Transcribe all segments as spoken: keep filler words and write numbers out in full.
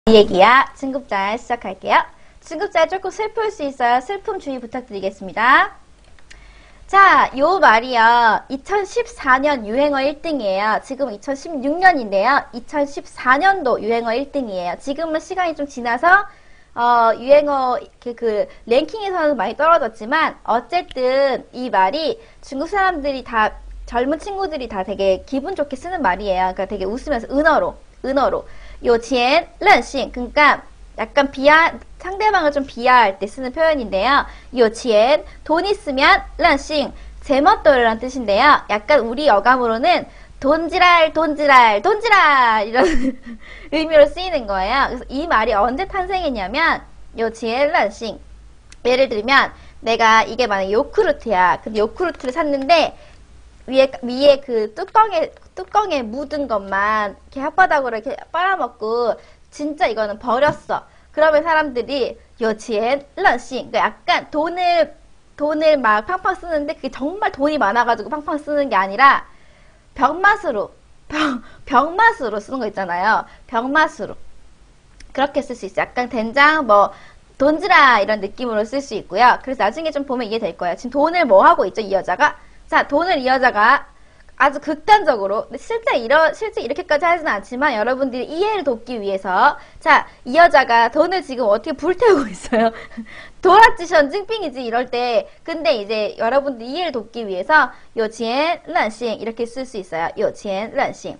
이 얘기야. 중급잘 시작할게요. 중급잘 조금 슬플 수 있어요. 슬픔 주의 부탁드리겠습니다. 자, 요 말이요. 이천십사 년 유행어 일 등이에요. 지금은 이천십육 년인데요. 이천십사 년도 유행어 일 등이에요. 지금은 시간이 좀 지나서 어, 유행어 그, 그 랭킹에서는 많이 떨어졌지만 어쨌든 이 말이 중국 사람들이 다 젊은 친구들이 다 되게 기분 좋게 쓰는 말이에요. 그러니까 되게 웃으면서 은어로 은어로 요치엔 런싱 그러니까 약간 비하 상대방을 좀 비하할 때 쓰는 표현인데요. 요치엔 돈 있으면 런싱 제멋대로란 뜻인데요. 약간 우리 어감으로는 돈지랄 돈지랄 돈지랄 이런 의미로 쓰이는 거예요. 그래서 이 말이 언제 탄생했냐면 요치엔 런싱 예를 들면 내가 이게 만약에 요크루트야. 근데 요크루트를 샀는데 위에 위에 그 뚜껑에 뚜껑에 묻은 것만 이렇게 혓바닥으로 이렇게 빨아먹고 진짜 이거는 버렸어. 그러면 사람들이 요치엔 런싱 그러니까 약간 돈을 돈을 막 팡팡 쓰는데 그게 정말 돈이 많아가지고 팡팡 쓰는 게 아니라 병맛으로 병, 병맛으로 쓰는 거 있잖아요. 병맛으로 그렇게 쓸 수 있어요. 약간 된장 뭐 돈지라 이런 느낌으로 쓸 수 있고요. 그래서 나중에 좀 보면 이해될 거예요. 지금 돈을 뭐 하고 있죠, 이 여자가? 자, 돈을 이 여자가 아주 극단적으로 실제 이러 실제 이렇게까지 하지는 않지만 여러분들이 이해를 돕기 위해서 자, 이 여자가 돈을 지금 어떻게 불태우고 있어요. 도라지션 찡삥이지 이럴 때 근데 이제 여러분들 이해를 돕기 위해서 요치엔 런싱 이렇게 쓸 수 있어요. 요치엔 런싱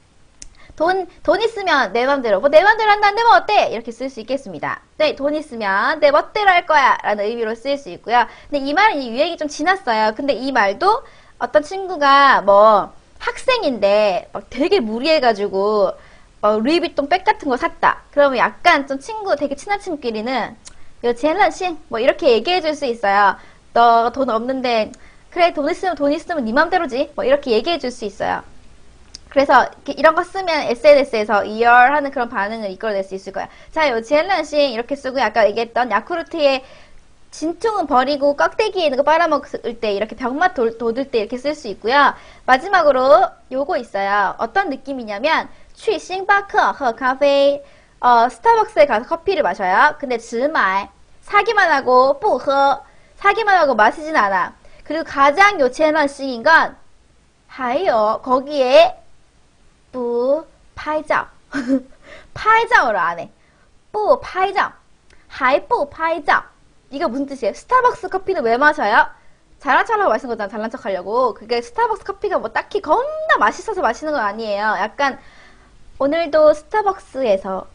돈, 돈 있으면 내 맘대로 뭐 내 맘대로 한다는데 뭐 어때? 이렇게 쓸 수 있겠습니다. 네, 돈 있으면 내 멋대로 할 거야 라는 의미로 쓸 수 있고요. 근데 이 말은 유행이 좀 지났어요. 근데 이 말도 어떤 친구가 뭐 학생인데 막 되게 무리해가지고 막 루이비통 백 같은 거 샀다. 그러면 약간 좀 친구 되게 친한 친구끼리는 요치엔 런싱 뭐 이렇게 얘기해 줄 수 있어요. 너 돈 없는데 그래 돈 있으면 돈 있으면 네 맘대로지 뭐 이렇게 얘기해 줄 수 있어요. 그래서 이런 거 쓰면 에스엔에스에서 이열하는 그런 반응을 이끌어낼 수 있을 거야. 자, 요치엔 런싱 이렇게 쓰고 아까 얘기했던 야쿠르트의 진퉁은 버리고 껍데기에 있는 거 빨아먹을 때 이렇게 병맛 도, 돋을 때 이렇게 쓸 수 있고요. 마지막으로 요거 있어요. 어떤 느낌이냐면 취 싱바커 허 카페 어, 스타벅스에 가서 커피를 마셔요. 근데 只买 사기만 하고 不喝 사기만 하고 마시진 않아. 그리고 가장 요치엔 런싱인 건 하요 거기에 不拍照 拍照를 안 해. 不拍照 还不拍照 이거 무슨 뜻이에요? 스타벅스 커피는 왜 마셔요? 잘난 척하려고 마시는 거잖아. 잘난 척 하려고. 그게 스타벅스 커피가 뭐 딱히 겁나 맛있어서 마시는 건 아니에요. 약간 오늘도 스타벅스에서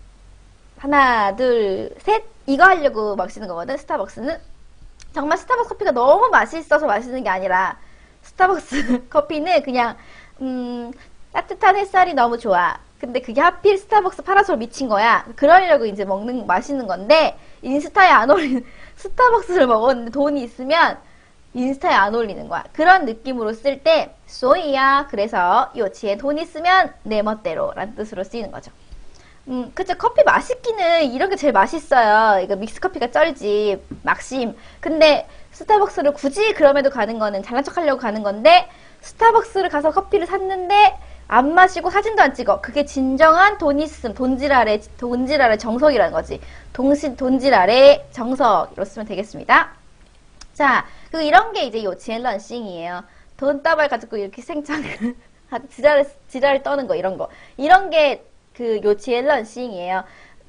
하나 둘 셋 이거 하려고 마시는 거거든. 스타벅스는 정말 스타벅스 커피가 너무 맛있어서 마시는 게 아니라 스타벅스 커피는 그냥 음 따뜻한 햇살이 너무 좋아. 근데 그게 하필 스타벅스 파라솔 미친 거야. 그러려고 이제 먹는 마시는 건데 인스타에 안 올리는 스타벅스를 먹었는데 돈이 있으면 인스타에 안 올리는 거야. 그런 느낌으로 쓸 때 소이야. 그래서 요치에 돈 있으면 내 멋대로 라는 뜻으로 쓰이는 거죠. 음, 그쵸. 커피 맛있기는 이런 게 제일 맛있어요. 이거 믹스커피가 쩔지. 막심. 근데 스타벅스를 굳이 그럼에도 가는 거는 잘난 척 하려고 가는 건데 스타벅스를 가서 커피를 샀는데 안 마시고 사진도 안 찍어. 그게 진정한 돈 있음, 돈지랄의, 돈지랄의 정석이라는 거지. 동시, 돈지랄의 정석으로 쓰면 되겠습니다. 자, 그리고 이런 게 이제 요치엔 런싱이에요. 돈다발 가지고 이렇게 생창, 지랄을, 지랄을 떠는 거, 이런 거. 이런 게 그 요치엔 런싱이에요.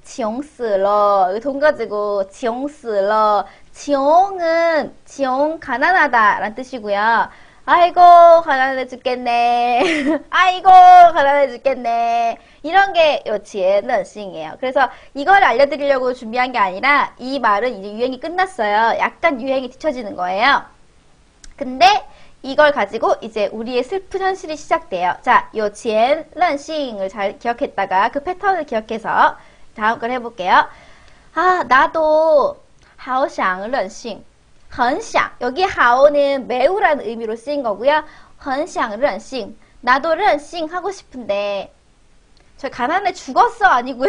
지용스러, 돈 가지고 지용스러. 지용은, 지용 가난하다 라는 뜻이고요. 아이고 가난해 죽겠네. 아이고 가난해 죽겠네. 이런 게 요치엔 런싱이에요. 그래서 이걸 알려드리려고 준비한 게 아니라 이 말은 이제 유행이 끝났어요. 약간 유행이 뒤처지는 거예요. 근데 이걸 가지고 이제 우리의 슬픈 현실이 시작돼요. 자, 요치엔 런싱을 잘 기억했다가 그 패턴을 기억해서 다음 걸 해볼게요. 아, 나도 好想任性 很想 여기 하오는 매우라는 의미로 쓰인 거고요. 很想任性 나도 任性 하고 싶은데 저 가난해 죽었어 아니고요.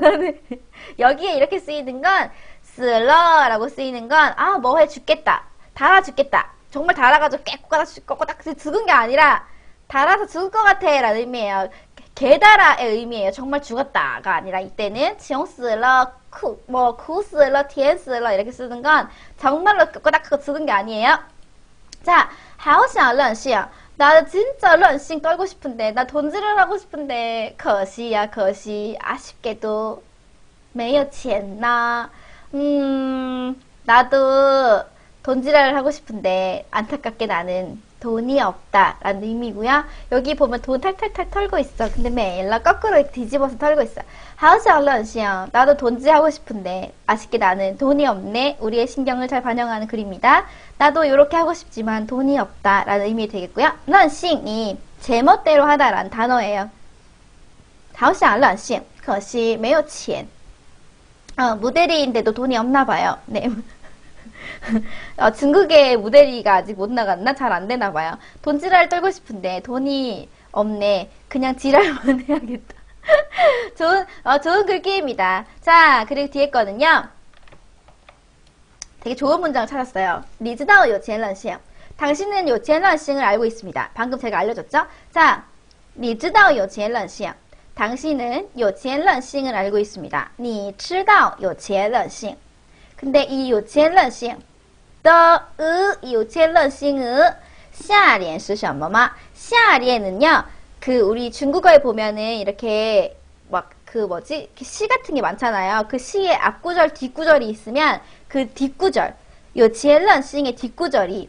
여기에 이렇게 쓰이는 건 死了 라고 쓰이는 건 아 뭐해 죽겠다. 달아 죽겠다. 정말 달아가지고 깨꼬닥 꼬꼬닥 죽은 게 아니라 달아서 죽을 것 같아 라는 의미예요. 게다라의 의미예요. 정말 죽었다가 아니라 이때는 穷死了, 구, 뭐, 苦死了, 甜死了 이렇게 쓰는 건 정말로 끄덕끄덕 쓰는 게 아니에요. 자, 好想任性. 나 진짜 任性 떨고 싶은데, 나 돈질을 하고 싶은데, 可惜呀, 可惜. 아쉽게도 没有钱呐. 음, 나도 돈질을 하고 싶은데, 안타깝게 나는 돈이 없다 라는 의미고요. 여기 보면 돈 탈탈탈 털고 있어. 근데 매일 거꾸로 뒤집어서 털고 있어. 好想任性. 나도 돈질하고 싶은데 아쉽게 나는 돈이 없네. 우리의 신경을 잘 반영하는 글입니다. 나도 이렇게 하고 싶지만 돈이 없다 라는 의미 되겠고요. 任性이 제멋대로 하다라는 단어예요. 好想任性. 可惜没有钱. 어, 모델인데도 돈이 없나 봐요. 네. 어, 중국의 모델이가 아직 못 나갔나? 잘 안 되나 봐요. 돈 지랄 떨고 싶은데 돈이 없네. 그냥 지랄만 해야겠다. 좋은, 어, 좋은 글귀입니다. 자, 그리고 뒤에 거는요. 되게 좋은 문장을 찾았어요. 你知道有钱任性. 당신은 有钱任性을 알고 있습니다. 방금 제가 알려줬죠? 자, 你知道有钱任性. 당신은 有钱任性을 알고 있습니다. 你知道有钱任性. 근데 이 有钱任性的의, 有钱任性의 下联是什么吗? 下联은요, 그 우리 중국어에 보면은 이렇게 막 그 뭐지? 시 같은 게 많잖아요. 그 시의 앞구절, 뒷구절이 있으면 그 뒷구절, 有钱任性의 뒷구절이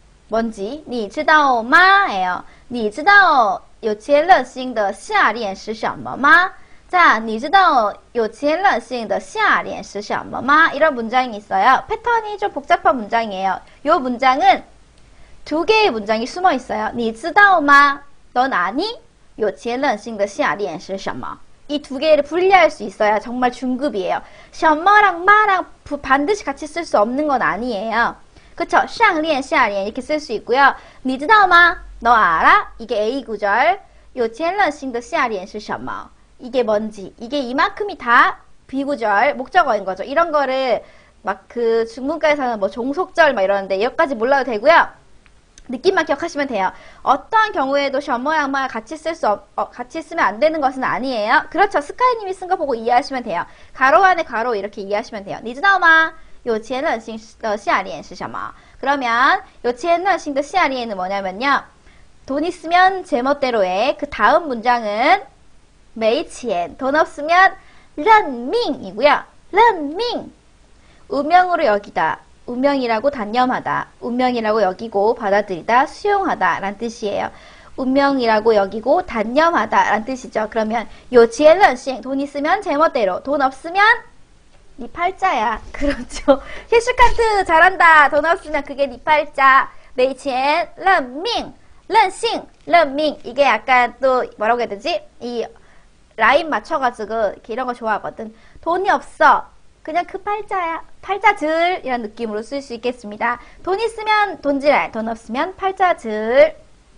뭔지 你知道吗? 예요. 你知道有钱任性的下联是什么吗? 자, 你知道有钱任性的下联是什么吗? 이런 문장이 있어요. 패턴이 좀 복잡한 문장이에요. 이 문장은 두 개의 문장이 숨어 있어요. 你知道吗? 넌 아니? 有钱任性的下联是什么? 이 두 개를 분리할 수 있어야 정말 중급이에요. 什么랑 마랑 반드시 같이 쓸 수 없는 건 아니에요. 그쵸? 上联, 下联 이렇게 쓸 수 있고요. 你知道吗? 너 알아? 이게 A 구절. 有钱任性的下联是什么? 이게 뭔지, 이게 이만큼이 다 비구절, 목적어인 거죠. 이런 거를 막 그 중문과에서는 뭐 종속절 막 이러는데 여기까지 몰라도 되고요. 느낌만 기억하시면 돼요. 어떠한 경우에도 셔머양마 같이 쓸 수 없, 어, 같이 쓰면 안 되는 것은 아니에요. 그렇죠. 스카이님이 쓴 거 보고 이해하시면 돼요. 가로 안에 가로 이렇게 이해하시면 돼요. 你知道吗? 有钱任性的下联是什么? 그러면 有钱任性的下联은 뭐냐면요. 돈 있으면 제멋대로의 그 다음 문장은 没钱, 돈 없으면 认命이고요. 认命. 운명으로 여기다. 운명이라고 단념하다. 운명이라고 여기고 받아들이다. 수용하다 라는 뜻이에요. 운명이라고 여기고 단념하다 라는 뜻이죠. 그러면 有钱任性, 돈 있으면 제멋대로. 돈 없으면 네 팔자야. 그렇죠. 캐시카트 잘한다. 돈 없으면 그게 네 팔자. 没钱认命. 任性, 认命. 이게 약간 또 뭐라고 해야 되지? 이 라인 맞춰가지고 이렇게 이런 거 좋아하거든. 돈이 없어. 그냥 그 팔자야. 팔자들 이런 느낌으로 쓸 수 있겠습니다. 돈 있으면 돈지랄, 돈 없으면 팔자들.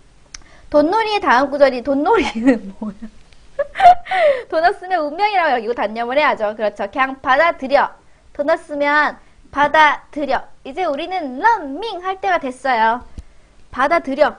돈놀이의 다음 구절이 돈놀이는 뭐야? 돈 없으면 운명이라고 여기고 단념을 해야죠. 그렇죠. 그냥 받아들여. 돈 없으면 받아들여. 이제 우리는 런밍 할 때가 됐어요. 받아들여.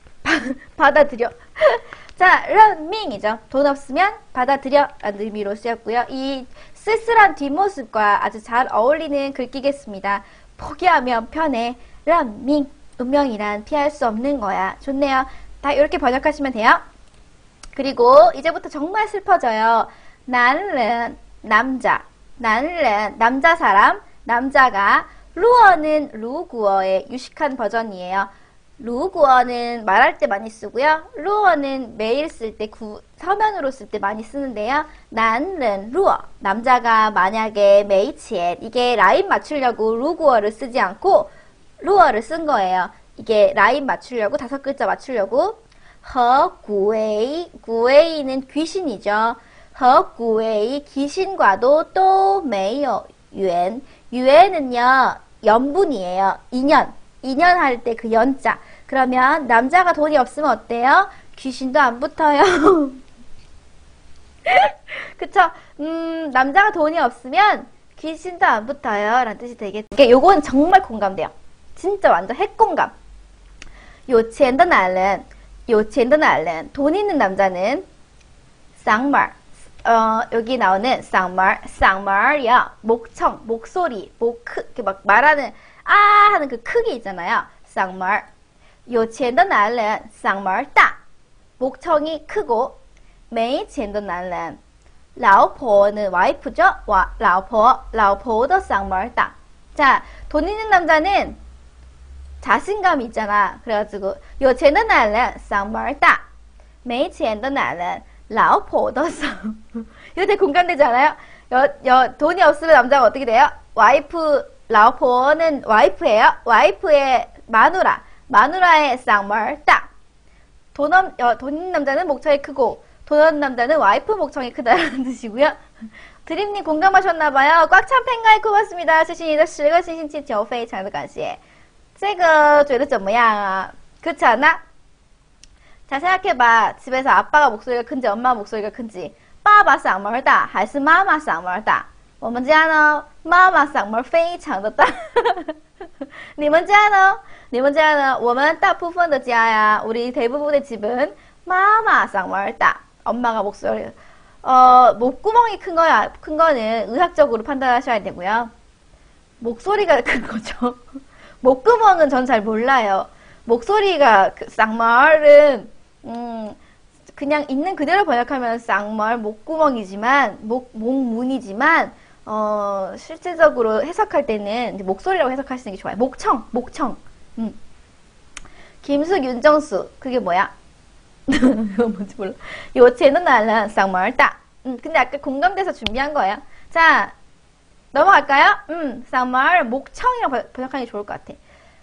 받아들여. 자, 런밍이죠. 돈 없으면 받아들여 라는 의미로 쓰였고요. 이 쓸쓸한 뒷모습과 아주 잘 어울리는 글귀겠습니다. 포기하면 편해. 런밍. 운명이란 피할 수 없는 거야. 좋네요. 다 이렇게 번역하시면 돼요. 그리고 이제부터 정말 슬퍼져요. 나는 남자. 나는 남자 사람. 남자가 루어는 루구어의 유식한 버전이에요. 루구어는 말할 때 많이 쓰고요. 루어는 매일 쓸 때, 서면으로 쓸 때 많이 쓰는데요. 난른 루어. 남자가 만약에 메이치에 이게 라인 맞추려고 루구어를 쓰지 않고 루어를 쓴 거예요. 이게 라인 맞추려고, 다섯 글자 맞추려고. 허구웨이, 구웨이는 귀신이죠. 허구웨이, 귀신과도 또 매요 유엔. 유엔은요, 연분이에요. 인연. 인연 할 때 그 연자. 그러면 남자가 돈이 없으면 어때요? 귀신도 안 붙어요. 그쵸? 음, 남자가 돈이 없으면 귀신도 안 붙어요. 라는 뜻이 되겠죠. 이게 요건 정말 공감돼요. 진짜 완전 핵공감. 有钱的男人, 有钱的男人, 돈 있는 남자는 쌍말. 어, 여기 나오는 쌍말, 쌍말이야. 목청, 목소리, 목, 크, 이렇게 막 말하는, 아! 하는 그 크기 있잖아요. 쌍말. 有钱的男人 쌍말 大. 목청이 크고, 没钱的男人 라오포는 와이프죠? 와, 라오포, 라오포도 쌍말 大. 자, 돈 있는 남자는 자신감이 있잖아. 그래가지고, 有钱的男人 쌍말 大. 没钱的男人 라오포도 쌍. 이거 되게 공감되지 않아요? 여, 여, 돈이 없으면 남자가 어떻게 돼요? 와이프, 라오포는 와이프예요. 와이프의 마누라. 마누라의 쌍말 大. 돈, 없, 여, 돈 있는 남자는 목청이 크고, 돈 없는 남자는 와이프 목청이 크다라는 뜻이고요. 드림님 공감하셨나봐요. 꽉 찬 팬가입 고맙습니다. 谢谢你的十个星星气球非常的感谢。这个觉得怎么样啊? 그렇지 않아? 자, 생각해봐. 집에서 아빠가 목소리가 큰지 엄마 목소리가 큰지. 爸爸嗓门大还是妈妈嗓门大？我们家呢，妈妈嗓门非常的大。你们家呢？你们家呢？我们大部分的家呀, 우리 대부분의 집은 마마 쌍말 大. 엄마가 목소리, 어, 목구멍이 큰 거야, 큰 거는 의학적으로 판단하셔야 되고요. 목소리가 큰 거죠. 목구멍은 전 잘 몰라요. 목소리가, 그, 쌍말은, 음, 그냥 있는 그대로 번역하면 쌍말, 목구멍이지만, 목, 목문이지만, 어, 실제적으로 해석할 때는 목소리라고 해석하시는 게 좋아요. 목청, 목청. 음. 김숙, 윤정수. 그게 뭐야? 이거 뭔지 몰라. 요체는 날라 쌍말 大. 음, 근데 아까 공감돼서 준비한 거예요. 자, 넘어갈까요? 음, 쌍말, 목청이라고 번역하는 게 좋을 것 같아.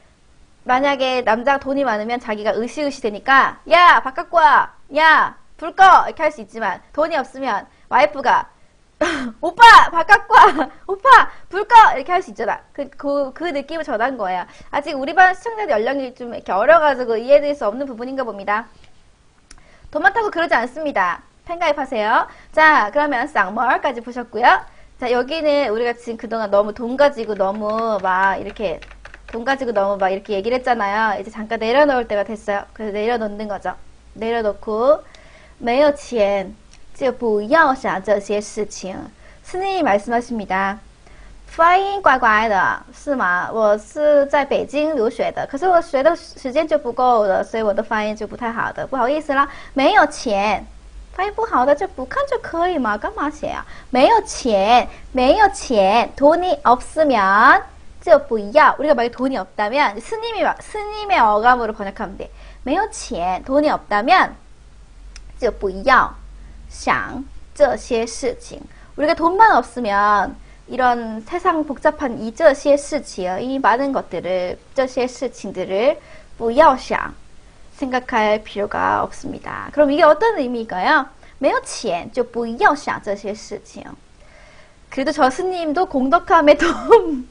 만약에 남자가 돈이 많으면 자기가 으시으시 되니까, 야, 바깥 와! 야, 불 꺼! 이렇게 할 수 있지만, 돈이 없으면 와이프가, 오빠! 바깥 와! 오빠! 불 꺼! 이렇게 할 수 있잖아. 그, 그, 그 느낌을 전한 거예요. 아직 우리 반 시청자들 연령이 좀 이렇게 어려가지고 이해될 수 없는 부분인가 봅니다. 돈 많다고 그러지 않습니다. 팬가입하세요. 자, 그러면 쌍멀까지 보셨고요. 자, 여기는 우리가 지금 그동안 너무 돈 가지고 너무 막 이렇게 돈 가지고 너무 막 이렇게 얘기를 했잖아요. 이제 잠깐 내려놓을 때가 됐어요. 그래서 내려놓는 거죠. 내려놓고 没有钱就不要想这些事情. 스님이 말씀하십니다. 发音怪怪的是吗？我是在北京留学的，可是我学的时间就不够了，所以我的发音就不太好的，不好意思啦。没有钱，发音不好的就不看就可以嘛，干嘛写啊？没有钱，没有钱，돈이 없으면就不要. 우리가 만약 돈이 없다면 스님이 스님의 어감으로 번역하면 돼. 没有钱, 돈이 없다면 就不要想这些事情. 우리가 돈만 없으면 이런 세상 복잡한 이这些事情, 이 많은 것들을, 这些事情들을 不要想, 생각할 필요가 없습니다. 그럼 이게 어떤 의미일까요? 没有钱就不要想这些事情. 그래도 저 스님도 공덕함에 도움.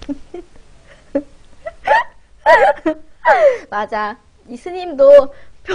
맞아. 이 스님도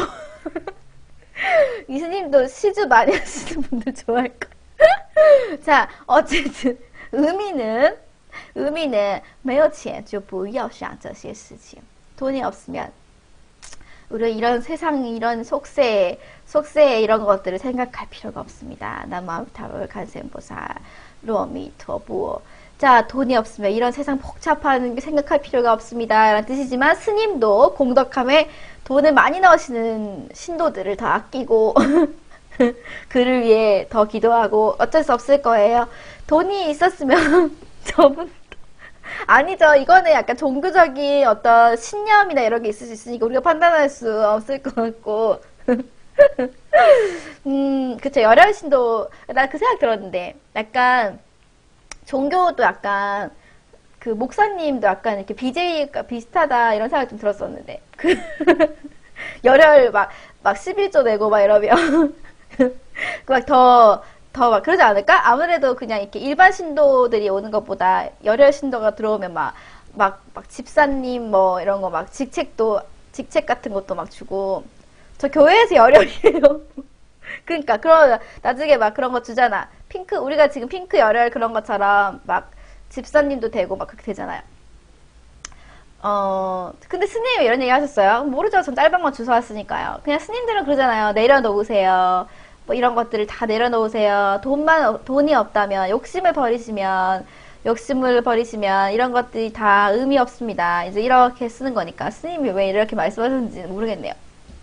이 스님도 시주 많이 하시는 분들 좋아할 거야. 자, 어쨌든 의미는 의미는 没有钱就不要想这些事情. 돈이 없으면 우리 이런 세상 이런 속세 속세 이런 것들을 생각할 필요가 없습니다. 나마타로 간센보살 로미토부. 자, 돈이 없으면 이런 세상 복잡한 게 생각할 필요가 없습니다. 라는 뜻이지만 스님도 공덕함에 돈을 많이 넣으시는 신도들을 더 아끼고 그를 위해 더 기도하고 어쩔 수 없을 거예요. 돈이 있었으면 저분 아니죠. 이거는 약간 종교적인 어떤 신념이나 이런 게 있을 수 있으니까 우리가 판단할 수 없을 것 같고 음, 그쵸. 열혈신도 나 그 생각 들었는데 약간 종교도 약간 그 목사님도 약간 이렇게 비제이가 비슷하다 이런 생각 좀 들었었는데 그 열혈 막 막 십일 조 내고 막 이러면 막 더 더 막 그러지 않을까? 아무래도 그냥 이렇게 일반 신도들이 오는 것보다 열혈 신도가 들어오면 막 막 막 집사님 뭐 이런 거 막 직책도 직책 같은 것도 막 주고 저 교회에서 열혈이에요. 그러니까 그런 나중에 막 그런 거 주잖아. 핑크 우리가 지금 핑크 열혈 그런 것처럼 막 집사님도 되고 막 그렇게 되잖아요. 어 근데 스님이 이런 얘기 하셨어요. 모르죠. 전 짤방만 주워 왔으니까요. 그냥 스님들은 그러잖아요. 내려놓으세요. 뭐 이런 것들을 다 내려놓으세요. 돈만, 돈이 없다면, 욕심을 버리시면, 욕심을 버리시면, 이런 것들이 다 의미 없습니다. 이제 이렇게 쓰는 거니까. 스님이 왜 이렇게 말씀하셨는지 모르겠네요.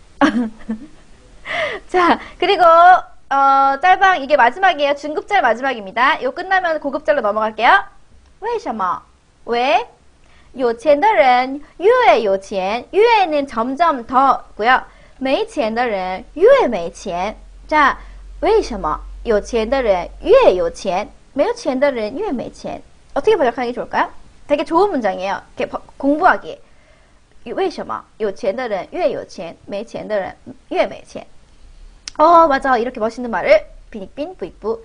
자, 그리고, 어, 짤방, 이게 마지막이에요. 중급짤 마지막입니다. 이거 끝나면 고급짤로 넘어갈게요. 为什么? 왜? 有钱的人越有钱, 越는 점점 더고요. 没钱的人越没钱. 자, 为什么有钱的人越有钱没有钱的人越没钱 어떻게 번역하는 게 좋을까요? 되게 좋은 문장이에요. 이렇게 공부하기. 为什么有钱的人越有钱没钱的人越没钱 어, 맞아. 이렇게 멋있는 말을 빈익빈 부익부.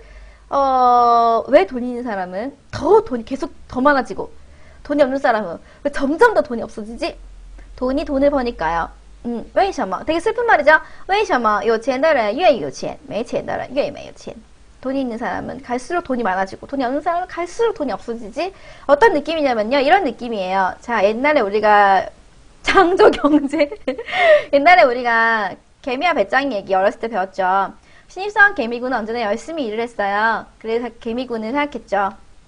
어, 왜 돈이 있는 사람은 더 돈이 계속 더 많아지고 돈이 없는 사람은 왜 점점 더 돈이 없어지지? 돈이 돈을 버니까요. 음, 为什么? 되게 슬픈 말이죠. 为什么有钱的人越有钱没钱的人越没有钱 돈이 있는 사람은 갈수록 돈이 많아지고 돈이 없는 사람은 갈수록 돈이 없어지지? 어떤 느낌이냐면요. 이런 느낌이에요. 자, 옛날에 우리가 창조경제 옛날에 우리가 개미와 배짱이 얘기 어렸을 때 배웠죠. 신입사원 개미군은 언제나 열심히 일을 했어요. 그래서 개미군은 생각했죠.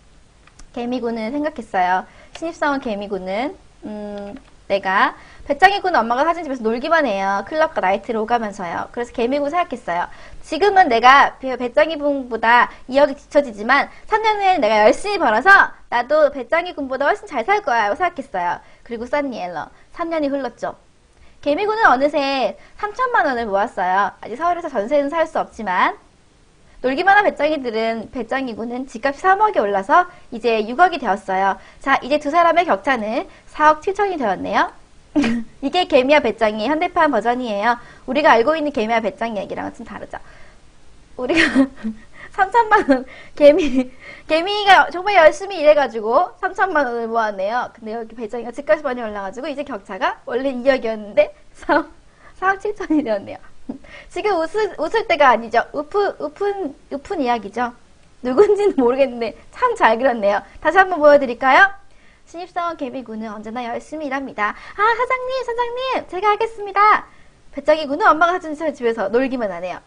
개미군은 생각했어요. 신입사원 개미군은 음, 내가 배짱이 군은 엄마가 사진집에서 놀기만 해요. 클럽과 나이트를 오가면서요. 그래서 개미군 생각했어요. 지금은 내가 배짱이 군보다 이억이 뒤처지지만 삼 년 후에는 내가 열심히 벌어서 나도 배짱이 군보다 훨씬 잘 살 거야. 라고 생각했어요. 그리고 산니엘러 삼 년이 흘렀죠. 개미군은 어느새 삼천만 원을 모았어요. 아직 서울에서 전세는 살 수 없지만 놀기만 한 배짱이들은 배짱이군은 집값이 삼억이 올라서 이제 육억이 되었어요. 자, 이제 두 사람의 격차는 사억 칠천이 되었네요. 이게 개미와 배짱이의 현대판 버전이에요. 우리가 알고 있는 개미와 배짱이 얘기랑은 좀 다르죠. 우리가 삼천만 원 개미 개미가 정말 열심히 일해가지고 삼천만 원을 모았네요. 근데 여기 배짱이가 집값이 많이 올라가지고 이제 격차가 원래 이억이었는데 사억 칠천이 되었네요. 지금 웃을, 웃을 때가 아니죠. 우프, 우픈, 우픈 이야기죠. 누군지는 모르겠는데 참 잘 그렸네요. 다시 한번 보여드릴까요? 신입사원 개미군은 언제나 열심히 일합니다. 아, 사장님, 사장님, 제가 하겠습니다. 배짱이군은 엄마가 사준 집에서 놀기만 하네요.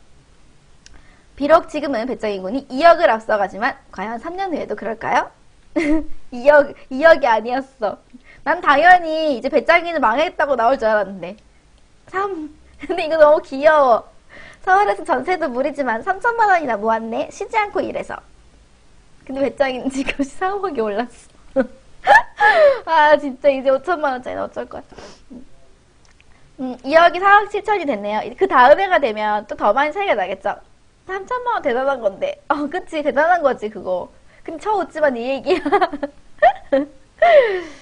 비록 지금은 배짱이군이 이억을 앞서가지만 과연 삼 년 후에도 그럴까요? 이억, 이억이 아니었어. 난 당연히 이제 배짱이는 망했다고 나올 줄 알았는데. 삼, 근데 이거 너무 귀여워. 서울에서 전세도 무리지만 삼천만 원이나 모았네. 쉬지 않고 일해서. 근데 배짱이는 지금 삼억이 올랐어. 아, 진짜 이제 오천만 원짜리는 어쩔 거야. 음, 이억이 사억 칠천이 됐네요. 그 다음 해가 되면 또 더 많이 차이가 나겠죠. 삼천만 원 대단한 건데. 어, 그치. 대단한 거지, 그거. 근데 저 웃지만 이 얘기야.